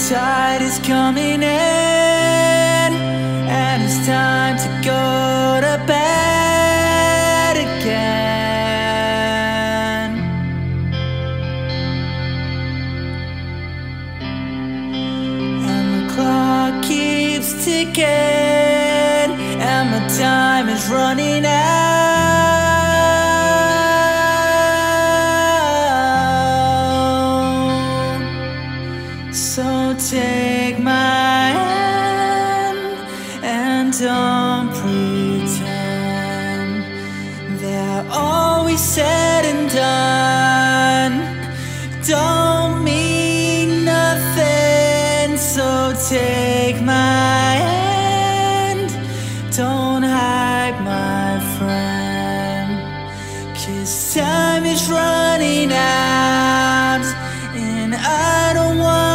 tide is coming in, and it's time to go to bed again. And the clock keeps ticking, and my time is running out. So take my hand and don't pretend that all we said and done don't mean nothing. So take my hand, don't hide, my friend, 'cause time is running out, and I don't want